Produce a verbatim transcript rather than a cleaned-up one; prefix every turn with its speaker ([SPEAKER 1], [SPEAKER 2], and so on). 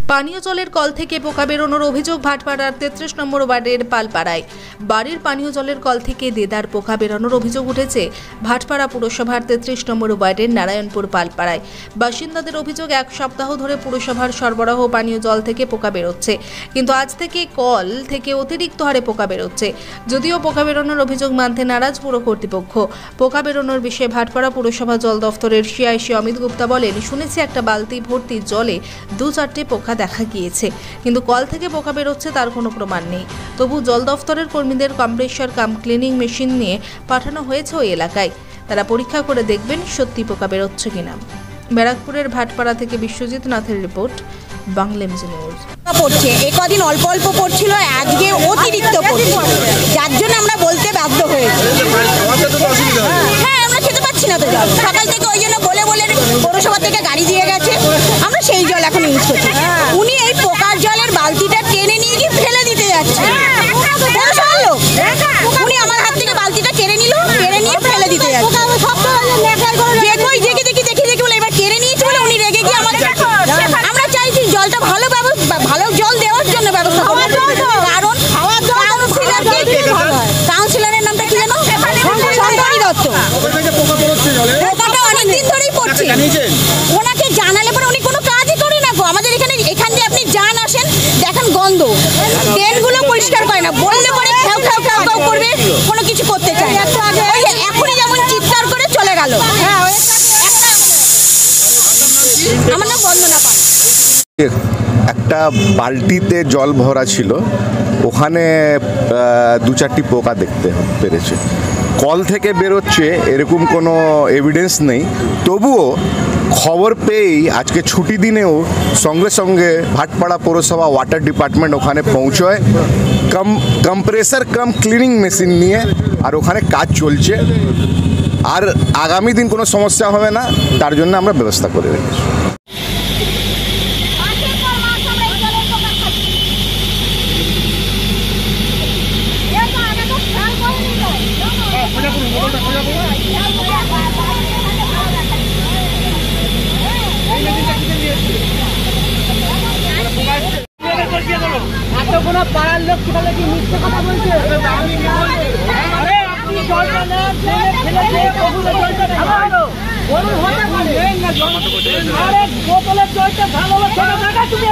[SPEAKER 1] পানীয় জলের কল থেকে পোকা বেরোনোর অভিযোগ ভাটপাড়ার তেত্রিশ নম্বর ওয়ার্ডের পালপাড়ায়। বাড়ির পানীয় জলের কল থেকে দেদার পোকা বেরোনোর অভিযোগ উঠেছে ভাটপাড়া পুরসভার তেত্রিশ নম্বর ওয়ার্ডের নারায়ণপুর পালপাড়ায়। বাসিন্দাদের অভিযোগ, এক সপ্তাহ ধরে পুরসভার সরবরাহ পানীয় জল থেকে পোকা বেরোচ্ছে, কিন্তু আজ থেকে কল থেকে অতিরিক্ত হারে পোকা বেরোচ্ছে। যদিও পোকা বেরোনোর অভিযোগ মানতে নারাজ পুর কর্তৃপক্ষ। পোকা বেরোনোর বিষয়ে ভাটপাড়া পুরসভা জল দফতরের সিআইসি অমিত গুপ্তা বলেন, শুনেছি একটা বালতি ভর্তি জলে দু চারটে পোকা দেখা গিয়েছে, কিন্তু কল থেকে পোকা বেরোচ্ছে তার কোনো প্রমাণ নেই। তবু জল দফতরের কর্মীদের কম্প্রেসার কাম ক্লিনিং মেশিন নিয়ে পাঠানো হয়েছে ওই এলাকায়। তারা পরীক্ষা করে দেখবেন সত্যি পোকা বেরোচ্ছে কিনা। ব্যারাকপুরের ভাটপাড়া থেকে বিশ্বজিৎ নাথের রিপোর্ট, বাংলা নিউজ।
[SPEAKER 2] পড়ছে এ কদিন অল্প অল্প পড়ছিল, আজকে অতিরিক্ত পড়ছে, যার জন্য আমরা বলতে বাধ্য হয়েছি। হ্যাঁ, আমরা খেতে পাচ্ছি না তো জল সকাল থেকে, ওই জন্য বলে বলে পৌরসভা থেকে গাড়ি দিয়ে গেছে, আমরা সেই জল এখন ইউজ করছি। উনি এই পোকার জলের বালতিটা টেনে নিয়ে গিয়ে ফেলে দিতে যাচ্ছে। উনি আমার হাত থেকে বালতিটা কেড়ে নিল, কেড়ে নিয়ে ফেলে দিতে যাচ্ছে। দেখি দেখি দেখি দেখি বলে এবার কেড়ে নিয়েছে বলে উনি রেগে গিয়ে আমাদের, আমরা চাইছি জলটা ভালো ভালো জল দেওয়ার জন্য ব্যবস্থা করবো। কারণ কাউন্সিলরের নামটা কি জানো? সন্তরী দত্ত। পোকাটা অনেকদিন ধরেই পড়ছে, ওনাকে জানালে পরে উনি কোনো কাজই করে না। আমাদের এখানে এখান দিয়ে আপনি যান আসেন, দেখেন গন্ধ, ড্রেনগুলো পরিষ্কার করে না, বললে পরে খেউ খেউ খেউ খেউ করবে, কোনো কিছু করতে চায় না। এখনই যেমন চিৎকার করে চলে গেল। আমার নাম বন্দনা পাল।
[SPEAKER 3] একটা বালতিতে জল ভরা ছিল, ওখানে দু চারটি পোকা দেখতে পেরেছে। কল থেকে বেরোচ্ছে এরকম কোনো এভিডেন্স নেই, তবুও খবর পেয়েই আজকে ছুটি দিনেও সঙ্গে সঙ্গে ভাটপাড়া পৌরসভা ওয়াটার ডিপার্টমেন্ট ওখানে পৌঁছয় কম কম্প্রেসার কাম ক্লিনিং মেশিন নিয়ে, আর ওখানে কাজ চলছে। আর আগামী দিন কোনো সমস্যা হবে না, তার জন্য আমরা ব্যবস্থা করে রেখেছি।
[SPEAKER 4] পাড়ার লোক কিভাবে কি মিথ্যে কথা বলছে? বোতলের জলটা ভালো